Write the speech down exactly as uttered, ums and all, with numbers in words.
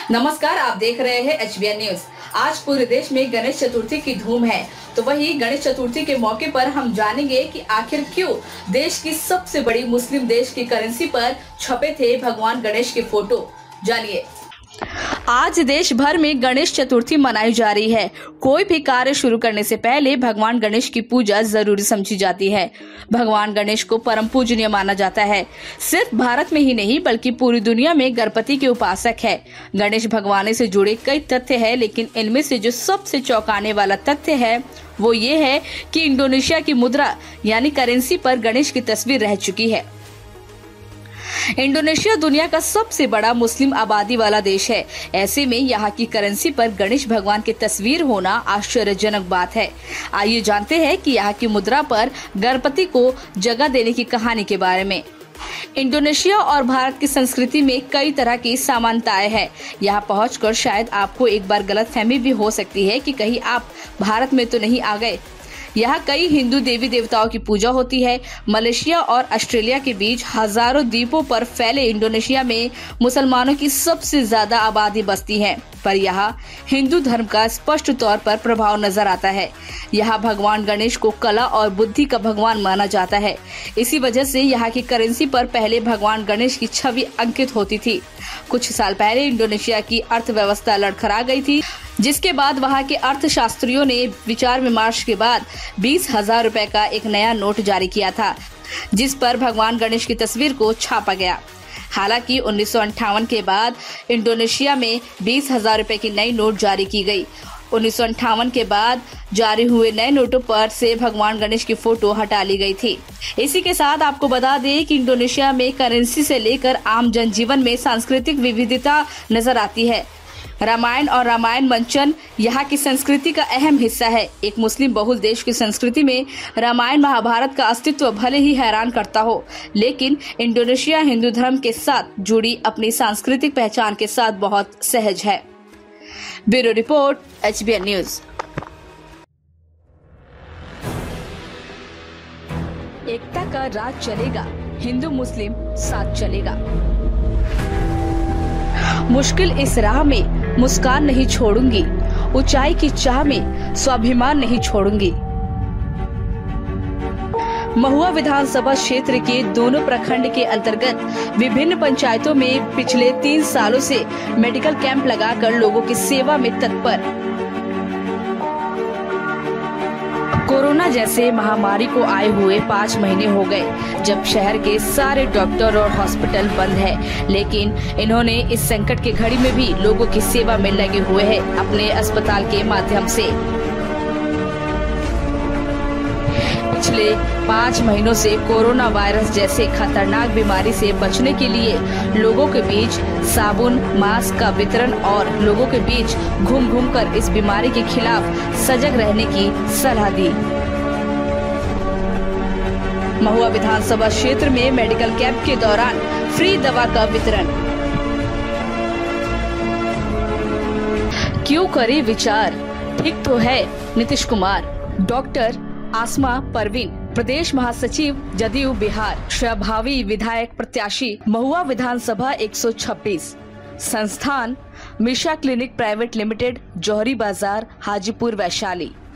नमस्कार, आप देख रहे हैं एच बी एन न्यूज। आज पूरे देश में गणेश चतुर्थी की धूम है, तो वही गणेश चतुर्थी के मौके पर हम जानेंगे कि आखिर क्यों देश की सबसे बड़ी मुस्लिम देश की करेंसी पर छपे थे भगवान गणेश के फोटो। जानिए। आज देश भर में गणेश चतुर्थी मनाई जा रही है। कोई भी कार्य शुरू करने से पहले भगवान गणेश की पूजा जरूरी समझी जाती है। भगवान गणेश को परम पूजनीय माना जाता है। सिर्फ भारत में ही नहीं बल्कि पूरी दुनिया में गणपति के उपासक है। गणेश भगवान से जुड़े कई तथ्य है, लेकिन इनमें से जो सबसे चौंकाने वाला तथ्य है वो ये है कि इंडोनेशिया की मुद्रा यानी करेंसी पर गणेश की तस्वीर रह चुकी है। इंडोनेशिया दुनिया का सबसे बड़ा मुस्लिम आबादी वाला देश है। ऐसे में यहाँ की करेंसी पर गणेश भगवान की तस्वीर होना आश्चर्यजनक बात है। आइए जानते हैं कि यहाँ की मुद्रा पर गणपति को जगह देने की कहानी के बारे में। इंडोनेशिया और भारत की संस्कृति में कई तरह की समानताएं हैं। यहाँ पहुंचकर शायद आपको एक बार गलतफहमी भी हो सकती है कि कहीं आप भारत में तो नहीं आ गए। यहाँ कई हिंदू देवी देवताओं की पूजा होती है। मलेशिया और ऑस्ट्रेलिया के बीच हजारों द्वीपों पर फैले इंडोनेशिया में मुसलमानों की सबसे ज्यादा आबादी बसती है, पर यहाँ हिंदू धर्म का स्पष्ट तौर पर प्रभाव नजर आता है। यहाँ भगवान गणेश को कला और बुद्धि का भगवान माना जाता है। इसी वजह से यहाँ की करेंसी पर पहले भगवान गणेश की छवि अंकित होती थी। कुछ साल पहले इंडोनेशिया की अर्थव्यवस्था लड़खड़ा गई थी, जिसके बाद वहां के अर्थशास्त्रियों ने विचार विमर्श के बाद बीस हजार रुपए का एक नया नोट जारी किया था, जिस पर भगवान गणेश की तस्वीर को छापा गया। हालांकि उन्नीस सौ अंठावन के बाद इंडोनेशिया में बीस हजार रुपए की नई नोट जारी की गई। उन्नीस सौ अंठावन के बाद जारी हुए नए नोटों पर से भगवान गणेश की फोटो हटा ली गई थी। इसी के साथ आपको बता दें कि इंडोनेशिया में करेंसी से लेकर आम जनजीवन में सांस्कृतिक विविधता नजर आती है। रामायण और रामायण मंचन यहाँ की संस्कृति का अहम हिस्सा है। एक मुस्लिम बहुल देश की संस्कृति में रामायण महाभारत का अस्तित्व भले ही हैरान करता हो, लेकिन इंडोनेशिया हिंदू धर्म के साथ जुड़ी अपनी सांस्कृतिक पहचान के साथ बहुत सहज है। Bureau report, H B N news. एकता का राज चलेगा, हिंदू मुस्लिम साथ चलेगा। मुश्किल इस राह में मुस्कान नहीं छोड़ूंगी, ऊंचाई की चाह में स्वाभिमान नहीं छोड़ूंगी। महुआ विधानसभा क्षेत्र के दोनों प्रखंड के अंतर्गत विभिन्न पंचायतों में पिछले तीन सालों से मेडिकल कैंप लगाकर लोगों की सेवा में तत्पर। कोरोना जैसे महामारी को आए हुए पाँच महीने हो गए जब शहर के सारे डॉक्टर और हॉस्पिटल बंद है, लेकिन इन्होंने इस संकट की घड़ी में भी लोगों की सेवा में लगे हुए हैं अपने अस्पताल के माध्यम से। पिछले पाँच महीनों से कोरोना वायरस जैसे खतरनाक बीमारी से बचने के लिए लोगों के बीच साबुन, मास्क का वितरण और लोगों के बीच घूम घूम कर इस बीमारी के खिलाफ सजग रहने की सलाह दी। महुआ विधानसभा क्षेत्र में मेडिकल कैंप के दौरान फ्री दवा का वितरण। क्यों करे विचार, ठीक तो है नीतीश कुमार। डॉक्टर आसमा परवीन, प्रदेश महासचिव जदयू बिहार, प्रभावी विधायक प्रत्याशी, महुआ विधानसभा एक सौ छब्बीस। संस्थान Misha clinic private limited, Johari Bazar, Hajipur, Vaishali.